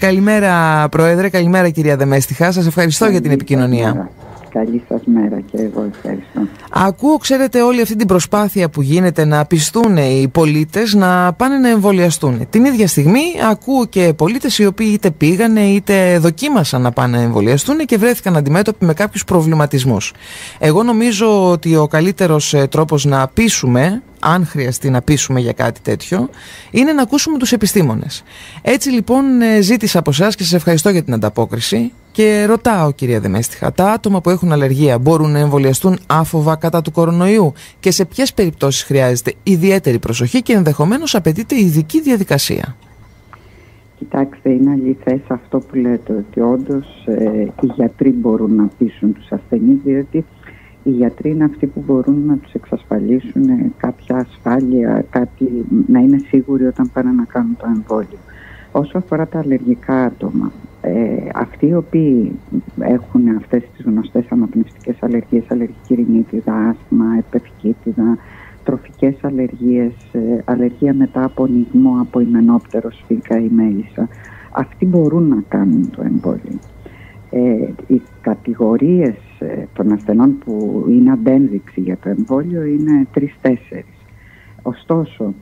Καλημέρα Πρόεδρε, καλημέρα κυρία Δεμέστιχα. Σας ευχαριστώ για την επικοινωνία. Καλή σας μέρα και εγώ ευχαριστώ. Ακούω, ξέρετε, όλη αυτή την προσπάθεια που γίνεται να πιστούν οι πολίτες να πάνε να εμβολιαστούν. Την ίδια στιγμή ακούω και πολίτες οι οποίοι είτε πήγανε είτε δοκίμασαν να πάνε να εμβολιαστούν και βρέθηκαν αντιμέτωποι με κάποιους προβληματισμούς. Εγώ νομίζω ότι ο καλύτερος τρόπος να πείσουμε, αν χρειαστεί να πείσουμε για κάτι τέτοιο, είναι να ακούσουμε τους επιστήμονες. Έτσι λοιπόν ζήτησα από εσάς και σας ευχαριστώ για την ανταπόκριση και ρωτάω, κυρία Δεμέστιχα, τα άτομα που έχουν αλλεργία μπορούν να εμβολιαστούν άφοβα κατά του κορονοϊού και σε ποιες περιπτώσεις χρειάζεται ιδιαίτερη προσοχή και ενδεχομένως απαιτείται ειδική διαδικασία? Κοιτάξτε, είναι αληθές αυτό που λέτε, ότι όντως οι γιατροί μπορούν να πείσουν τους ασθενείς, διότι οι γιατροί είναι αυτοί που μπορούν να τους εξασφαλίσουν κάποια ασφάλεια, να είναι σίγουροι όταν πάνε να κάνουν το εμβόλιο. Όσο αφορά τα αλλεργικά άτομα, αυτοί οι οποίοι έχουν αυτές τις γνωστές αναπνευστικές αλλεργίες, αλλεργική ρινίτιδα, άσθμα, επευκίτιδα, τροφικές αλλεργίες, αλλεργία μετά από νιγμό από ημενόπτερο, σφίγγα ή μέλισσα, αυτοί μπορούν να κάνουν το εμβόλιο. Οι κατηγορίες των ασθενών που είναι αντένδειξη για το εμβόλιο είναι 3-4. Ωστόσο,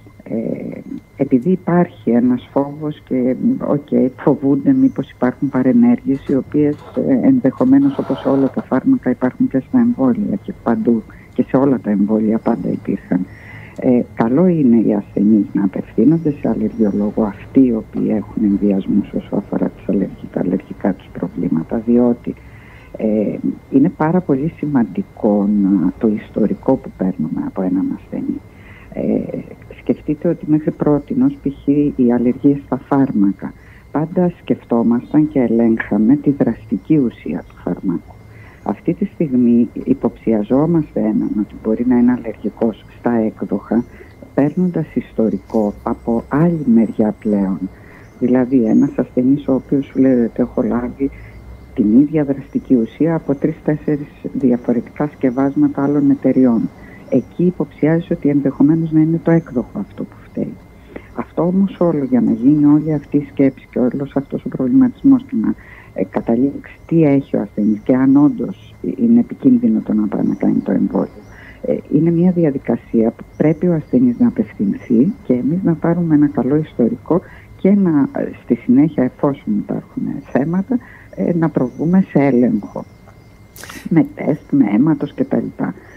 επειδή υπάρχει ένας φόβος και φοβούνται μήπως υπάρχουν παρενέργειες, οι οποίες ενδεχομένως, όπως όλα τα φάρμακα, υπάρχουν και στα εμβόλια και παντού και σε όλα τα εμβόλια πάντα υπήρχαν. Καλό είναι οι ασθενείς να απευθύνονται σε αλλεργιολόγο, αυτοί οι οποίοι έχουν ενδιασμούς όσο αφορά τα αλλεργικά τους προβλήματα, διότι είναι πάρα πολύ σημαντικό το ιστορικό που παίρνουμε από έναν ασθενή. Σκεφτείτε ότι μέχρι πρότινος, π.χ. οι αλλεργίες στα φάρμακα, πάντα σκεφτόμασταν και ελέγχαμε τη δραστική ουσία του φαρμάκου. Αυτή τη στιγμή υποψιαζόμαστε έναν ότι μπορεί να είναι αλλεργικός στα έκδοχα, παίρνοντας ιστορικό από άλλη μεριά πλέον. Δηλαδή ένας ασθενής ο οποίος σου λέει ότι έχω λάβει την ίδια δραστική ουσία από 3-4 διαφορετικά σκευάσματα άλλων εταιριών. Εκεί υποψιάζει ότι ενδεχομένως να είναι το έκδοχο αυτό που φταίει. Αυτό όμως όλο, για να γίνει όλη αυτή η σκέψη και όλος αυτός ο προβληματισμός και να καταλήξει τι έχει ο ασθενής και αν όντως είναι επικίνδυνο το να πάει να κάνει το εμβόλιο, είναι μια διαδικασία που πρέπει ο ασθενής να απευθυνθεί και εμείς να πάρουμε ένα καλό ιστορικό και να στη συνέχεια, εφόσον υπάρχουν θέματα, να προβούμε σε έλεγχο με τεστ, με αίματος κτλ.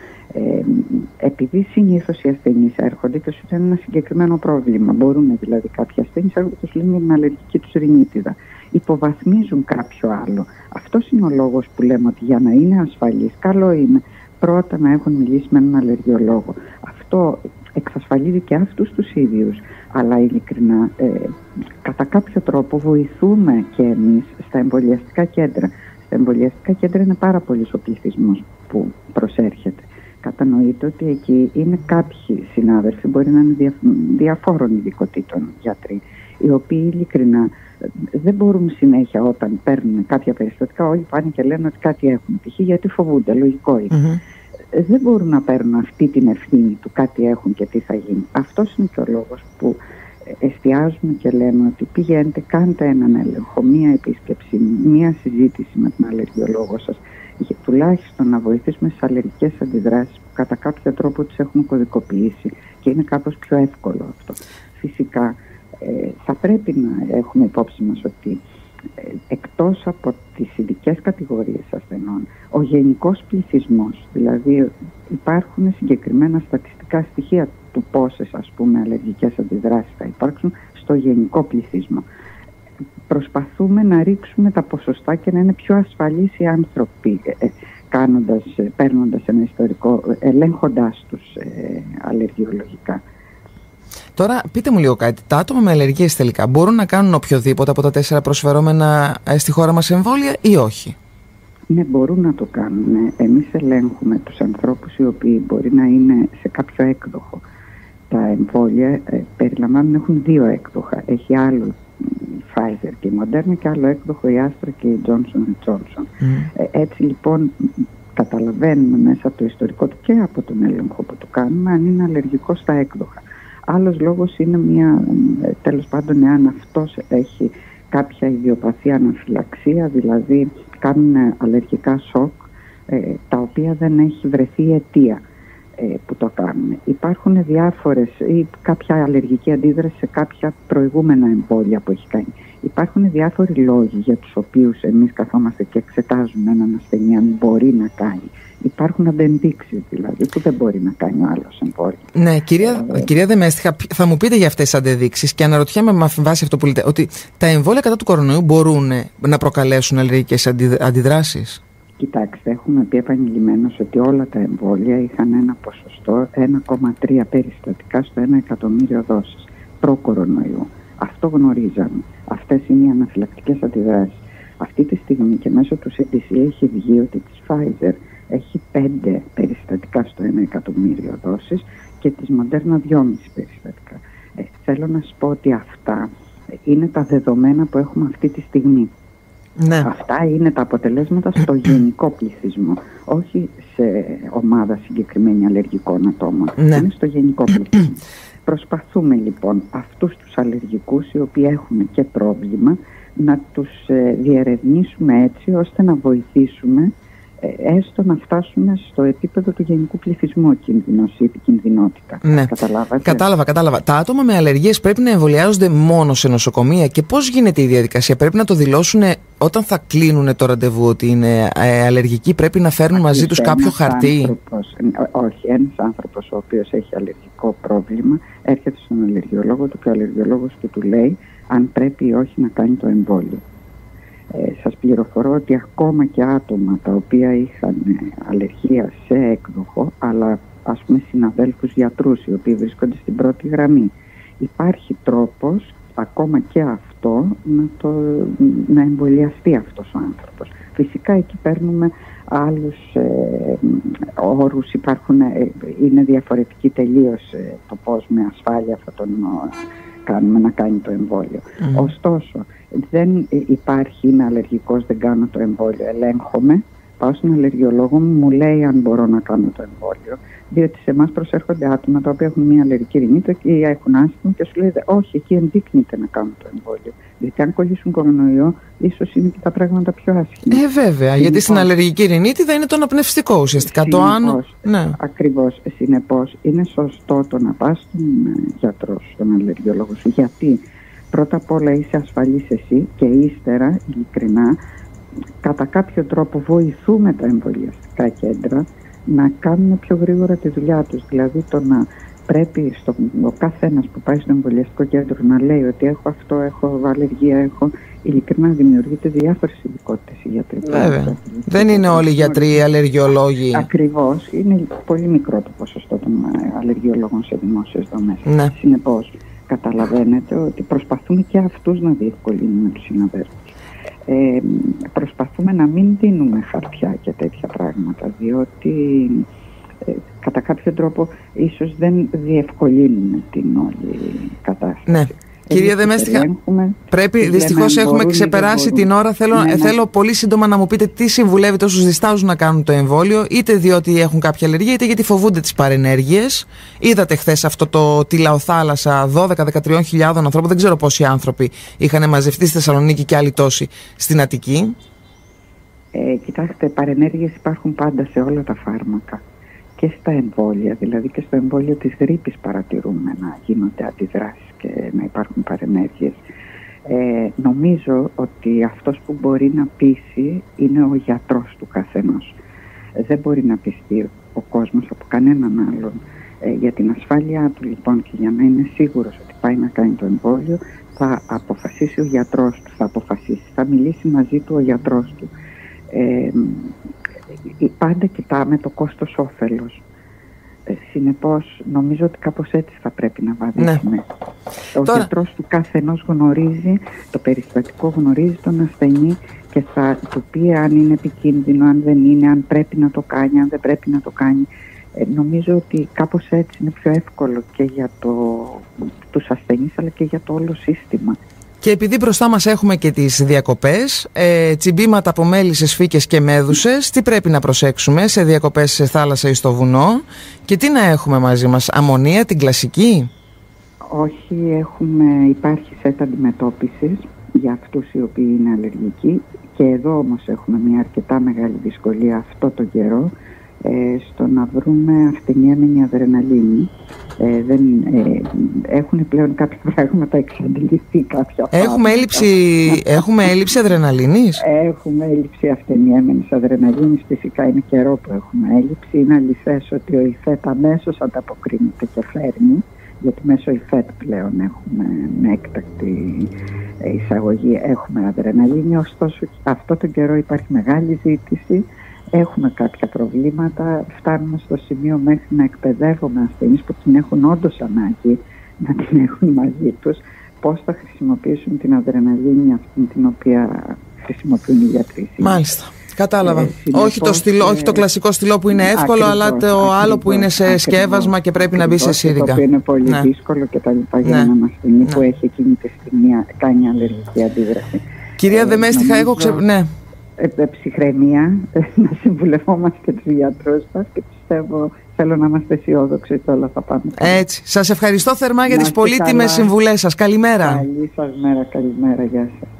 Επειδή συνήθως οι ασθενείς έρχονται και σου λένε ένα συγκεκριμένο πρόβλημα, μπορούν δηλαδή κάποιοι ασθενείς έρχονται και σου λένε την αλλεργική τους ρινίτιδα, υποβαθμίζουν κάποιο άλλο. Αυτός είναι ο λόγος που λέμε ότι για να είναι ασφαλής, καλό είναι πρώτα να έχουν μιλήσει με έναν αλλεργιολόγο. Αυτό εξασφαλίζει και αυτούς τους ίδιους, αλλά ειλικρινά κατά κάποιο τρόπο βοηθούμε και εμείς στα εμβολιαστικά κέντρα. Στα εμβολιαστικά κέντρα είναι πάρα πολύς ο πληθυσμός που προσέρχεται. Κατανοείτε ότι εκεί είναι κάποιοι συνάδελφοι, μπορεί να είναι διαφόρων ειδικοτήτων γιατροί, οι οποίοι ειλικρινά δεν μπορούν συνέχεια όταν παίρνουν κάποια περιστατικά, όλοι πάνε και λένε ότι κάτι έχουν, π.χ. γιατί φοβούνται, λογικό είναι. Δεν μπορούν να παίρνουν αυτή την ευθύνη του κάτι έχουν και τι θα γίνει. Αυτός είναι και ο λόγος που εστιάζουμε και λέμε ότι πηγαίνετε, κάντε έναν έλεγχο, μία επίσκεψη, μία συζήτηση με τον αλλεργιολόγο σας, για τουλάχιστον να βοηθήσουμε στις αλλεργικές αντιδράσεις που κατά κάποιο τρόπο τις έχουμε κωδικοποιήσει και είναι κάπως πιο εύκολο αυτό. Φυσικά θα πρέπει να έχουμε υπόψη μας ότι εκτός από τις ειδικές κατηγορίες ασθενών, ο γενικός πληθυσμός, δηλαδή υπάρχουν συγκεκριμένα στατιστικά στοιχεία του πόσες αλλεργικές αντιδράσεις θα υπάρξουν στο γενικό πληθυσμό. Προσπαθούμε να ρίξουμε τα ποσοστά και να είναι πιο ασφαλείς οι άνθρωποι παίρνοντας ένα ιστορικό, ελέγχοντάς τους αλλεργιολογικά. Τώρα πείτε μου λίγο κάτι, τα άτομα με αλλεργίες τελικά μπορούν να κάνουν οποιοδήποτε από τα 4 προσφερόμενα στη χώρα μας εμβόλια ή όχι? Ναι, μπορούν να το κάνουν. Εμείς ελέγχουμε τους ανθρώπους οι οποίοι μπορεί να είναι σε κάποιο έκδοχο. Τα εμβόλια έχουν 2 έκδοχα. Έχει άλλο η Pfizer και η Moderna και άλλο έκδοχο η Astra και η Johnson Johnson. Έτσι λοιπόν καταλαβαίνουμε μέσα από το ιστορικό του και από τον έλεγχο που του κάνουμε αν είναι αλλεργικό στα έκδοχα. Άλλος λόγος είναι τέλος πάντων εάν αυτός έχει κάποια ιδιοπαθή αναφυλαξία, δηλαδή κάνουν αλλεργικά σοκ, τα οποία δεν έχει βρεθεί αιτία που το κάνουν. Υπάρχουν διάφορες ή κάποια αλλεργική αντίδραση σε κάποια προηγούμενα εμβόλια που έχει κάνει. Υπάρχουν διάφοροι λόγοι για τους οποίους εμείς καθόμαστε και εξετάζουμε έναν ασθενή αν μπορεί να κάνει. Υπάρχουν αντενδείξεις δηλαδή που δεν μπορεί να κάνει ο άλλος εμβόλιο. Ναι, κυρία Δεμέστιχα, θα μου πείτε για αυτές τις αντενδείξεις και αναρωτιέμαι με βάση αυτό που λέτε ότι τα εμβόλια κατά του κορονοϊού μπορούν να προκαλέσουν αλλεργικές αντιδράσεις. Κοιτάξτε, έχουμε πει επανειλημμένως ότι όλα τα εμβόλια είχαν ένα ποσοστό 1,3 περιστατικά στο 1 εκατομμύριο δόσεις προ-κορονοϊού. Αυτό γνωρίζαμε. Αυτές είναι οι αναφυλακτικές αντιδράσεις. Αυτή τη στιγμή και μέσω του CDC έχει βγει ότι της Pfizer έχει 5 περιστατικά στο 1 εκατομμύριο δόσεις και της Moderna 2,5 περιστατικά. Θέλω να σας πω ότι αυτά είναι τα δεδομένα που έχουμε αυτή τη στιγμή. Ναι. Αυτά είναι τα αποτελέσματα στο γενικό πληθυσμό, όχι σε ομάδα συγκεκριμένη αλλεργικών ατόμων. Ναι. Είναι στο γενικό πληθυσμό. Προσπαθούμε λοιπόν αυτούς τους αλλεργικούς οι οποίοι έχουν και πρόβλημα να τους διερευνήσουμε έτσι ώστε να βοηθήσουμε έστω να φτάσουμε στο επίπεδο του γενικού πληθυσμού κίνδυνος ή επικινδυνότητα. Ναι. Καταλάβατε? Κατάλαβα. Τα άτομα με αλλεργίες πρέπει να εμβολιάζονται μόνο σε νοσοκομεία και πώς γίνεται η διαδικασία? Πρέπει να το δηλώσουν όταν θα κλείνουν το ραντεβού ότι είναι αλλεργικοί? Πρέπει να φέρνουν μαζί τους κάποιο χαρτί? Όχι, ένας άνθρωπος ο οποίος έχει αλλεργικό πρόβλημα έρχεται στον αλλεργιολόγο του και ο αλλεργιολόγος του λέει αν πρέπει ή όχι να κάνει το εμβόλιο. Σας πληροφορώ ότι ακόμα και άτομα τα οποία είχαν αλλεργία σε έκδοχο, αλλά ας πούμε συναδέλφους γιατρούς οι οποίοι βρίσκονται στην πρώτη γραμμή, υπάρχει τρόπος ακόμα και αυτό να εμβολιαστεί αυτός ο άνθρωπος. Φυσικά εκεί παίρνουμε άλλους όρους, είναι διαφορετική τελείως το πώς με ασφάλεια θα τον κάνουμε να κάνει το εμβόλιο. Ωστόσο, δεν υπάρχει, είμαι αλλεργικός, δεν κάνω το εμβόλιο, ελέγχομαι, πάω στον αλλεργιολόγο μου λέει αν μπορώ να κάνω το εμβόλιο, διότι σε εμάς προσέρχονται άτομα τα οποία έχουν μια αλλεργική ρινίτη ή έχουν άσθημα και σου λέει όχι, εκεί ενδείκνυται να κάνω το εμβόλιο. Διότι αν κολλήσουν κορονοϊό, ίσως είναι και τα πράγματα πιο άσχημα. Βέβαια, γιατί στην αλλεργική ρινίτιδα είναι το αναπνευστικό ουσιαστικά. Ναι. Ακριβώς. Συνεπώς, είναι σωστό το να πας στον γιατρό σου, στον αλλεργιολόγο σου, γιατί πρώτα απ' όλα είσαι ασφαλής εσύ και ύστερα, ειλικρινά, κατά κάποιο τρόπο βοηθούμε τα εμβολιαστικά κέντρα να κάνουν πιο γρήγορα τη δουλειά τους. Δηλαδή το να πρέπει ο καθένας που πάει στο εμβολιαστικό κέντρο να λέει ότι έχω αυτό, έχω αλλεργία, ειλικρινά δημιουργείται διάφορες ειδικότητες οι γιατροί. Βέβαια. Δεν είναι όλοι οι γιατροί αλλεργιολόγοι. Ακριβώς. Είναι πολύ μικρό το ποσοστό των αλλεργιολόγων σε δημόσιες δομές. Ναι. Συνεπώς, καταλαβαίνετε ότι προσπαθούμε και αυτούς να διευκολύνουμε τους συναδέλφους. Προσπαθούμε να μην δίνουμε χαρτιά και τέτοια πράγματα, διότι κατά κάποιο τρόπο ίσως δεν διευκολύνουμε την όλη κατάσταση. Ναι. Κυρία Δεμέστιχα, δυστυχώς έχουμε ξεπεράσει την ώρα. Θέλω πολύ σύντομα να μου πείτε τι συμβουλεύετε όσους διστάζουν να κάνουν το εμβόλιο, είτε διότι έχουν κάποια αλλεργία, είτε γιατί φοβούνται τις παρενέργειες. Είδατε χθες αυτό τη λαοθάλασσα 12-13 ανθρώπων, δεν ξέρω πόσοι άνθρωποι είχαν μαζευτεί στη Θεσσαλονίκη και άλλοι τόσοι στην Αττική. Κοιτάξτε, παρενέργειες υπάρχουν πάντα σε όλα τα φάρμακα. Και στα εμβόλια, δηλαδή και στο εμβόλιο της γρίπης παρατηρούμε να γίνονται αντιδράσεις και να υπάρχουν παρενέργειες. Νομίζω ότι αυτός που μπορεί να πείσει είναι ο γιατρός του καθενός. Δεν μπορεί να πιστεί ο κόσμος από κανέναν άλλον. Για την ασφάλειά του λοιπόν και για να είναι σίγουρος ότι πάει να κάνει το εμβόλιο, θα αποφασίσει ο γιατρός του, θα μιλήσει μαζί του ο γιατρός του. Πάντα κοιτάμε το κόστος όφελος. Συνεπώς νομίζω ότι κάπως έτσι θα πρέπει να βαδίσουμε. Ναι. Ο γιατρός του καθενός γνωρίζει το περιστατικό, γνωρίζει τον ασθενή και θα του πει αν είναι επικίνδυνο, αν δεν είναι, αν πρέπει να το κάνει, αν δεν πρέπει να το κάνει. Νομίζω ότι κάπως έτσι είναι πιο εύκολο και για τους ασθενείς αλλά και για το όλο σύστημα. Και επειδή μπροστά μας έχουμε και τις διακοπές, τσιμπήματα από μέλισσες, φύκες και μέδουσες, τι πρέπει να προσέξουμε σε διακοπές σε θάλασσα ή στο βουνό και τι να έχουμε μαζί μας, αμμονία, την κλασική? Όχι, υπάρχει σετ αντιμετώπισης για αυτούς οι οποίοι είναι αλλεργικοί. Και εδώ όμως έχουμε μια αρκετά μεγάλη δυσκολία αυτό το καιρό στο να βρούμε αυτενιέμενη αδρεναλίνη. Έχουν πλέον κάποια πράγματα εξαντληθεί, κάποια Έχουμε έλλειψη αδρεναλίνης. Έχουμε έλλειψη αυτενιέμενης αδρεναλίνης. Φυσικά είναι καιρό που έχουμε έλλειψη. Είναι αληθές ότι ο ΙΦΕΤ αμέσως ανταποκρίνεται και φέρνει, γιατί μέσω ΙΦΕΤ πλέον έχουμε με έκτακτη εισαγωγή έχουμε αδρεναλίνη. Ωστόσο αυτό τον καιρό υπάρχει μεγάλη ζήτηση. Έχουμε κάποια προβλήματα, φτάνουμε στο σημείο μέχρι να εκπαιδεύουμε ασθενείς που την έχουν όντως ανάγκη να την έχουν μαζί τους, πώς θα χρησιμοποιήσουν την αδρεναλίνη αυτή την οποία χρησιμοποιούν οι γιατροί. Μάλιστα, κατάλαβα. Όχι το κλασικό στυλό που είναι εύκολο, αλλά το άλλο που είναι σε σκεύασμα και πρέπει να μπει σε σύριγγα. Το οποίο είναι πολύ δύσκολο και τα λοιπά για έναν ασθενή που έχει εκείνη τη στιγμή κάνει αλλεργική αντίδραση. Κυρία Δεμέστιχα, ψυχραιμία, να συμβουλευόμαστε τους γιατρούς μας και πιστεύω, θέλω να είμαστε αισιόδοξοι ότι όλα θα πάνε. Έτσι. Σας ευχαριστώ θερμά για τις πολύτιμες συμβουλές σας. Καλημέρα. Καλή σας μέρα, καλημέρα, γεια σας.